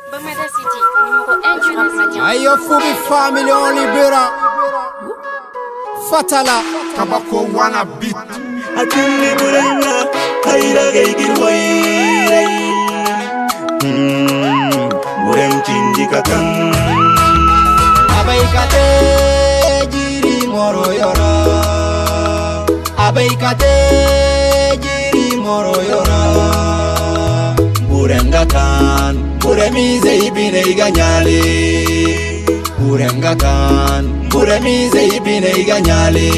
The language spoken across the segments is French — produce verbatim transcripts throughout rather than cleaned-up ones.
Ayo Fubi family on Libera Fatala Kabako wanna beat Atindi buranga Haira gaigir waire Burem chindi kakang Abai kate jiri moro yora Abai kate jiri moro yora Burem gakan Burem ize ibine iganyali Burem gakan Burem ize ibine iganyali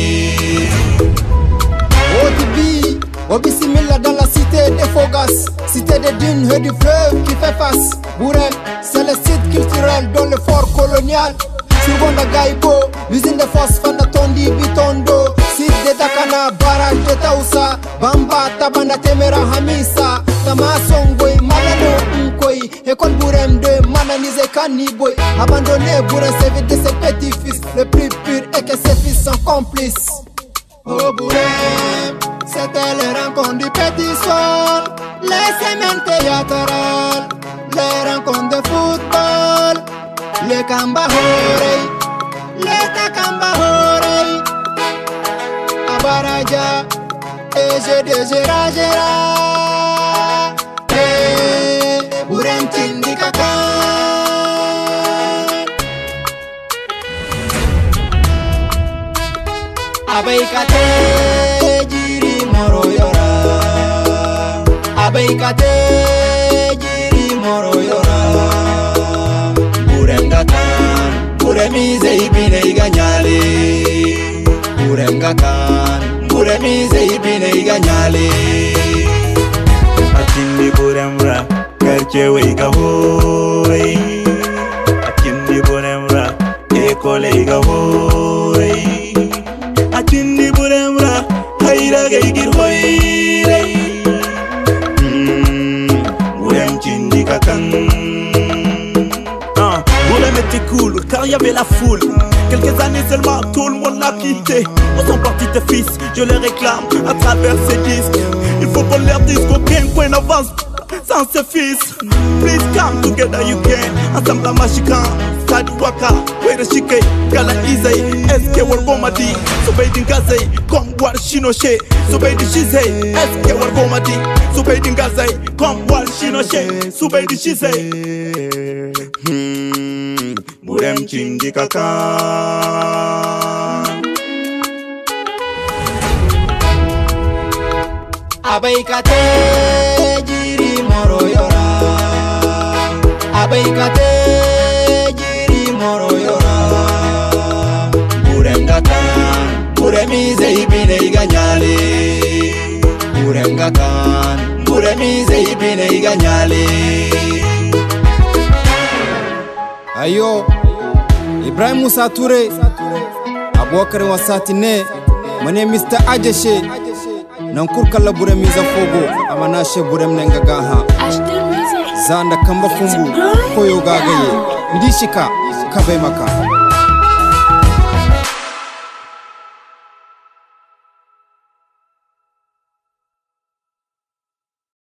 O T B, Obisimila dans la cité des Fogas, cité des dunes et du fleuve qui fait face. Burem, c'est le site culturel dans le fort colonial. Surgonda Gaibo, l'usine de phosphore de Tondi Bitondo, site de Dakana, barrage de Taousa, Bamba, Tabanda Temera Hamisa, Tamasongoy, Malano Nkoi, école Burem de Mananize Kaniboy, abandonné Burem servit de ses petits-fils, le plus pur et que ses fils sont complices. Oh Burem, c'était les rencontres du petit sol, les semaines théâtrales, les rencontres de football, les Kambahorei, les Takambahorei, Abaraja, et je de Gera Gera, et Burem Tindi Kaka. Abai kate jiri moro yora Abai kate jiri moro yora Burem gakan Burem ize ibine iganyali Burem gakan Burem ize ibine iganyali Atindi burem ra Karche weiga hoi Atindi burem ra Ekole iga hoi Atindi burem ra Haira gaigir hoire Burem chindi kakang Burem était cool car y avait la foule. Quelques années seulement tout le monde l'a quitté. Où sont partis tes fils? Je les réclame à travers ces disques. Il faut qu'on leur dise qu'aucun coin n'avance sans ses fils. Please come together you can. Ensemble la machikan Sadi waka Wera shike Gala izay Eske war bomadi Subaydin gazay Kom war shinoshe Subaydin shizay Eske war bomadi Subaydin gazay Kom war shinoshe Subaydin shizay Hmm Burem chindi kaka Abai kate jiri moro yora Abai kate jiri moro yora Burem gakan Burem ize ibine iganyali Burem gakan Burem ize ibine iganyali Ayo Ibrahim Musa Touré Abouakar Wasatine Mane Mister Ajeshe Nankur kala Burem iza fogo Amanashe Burem nengagaha Zanda kamba fumbu Koyo gagaye Ndishika Kabe maka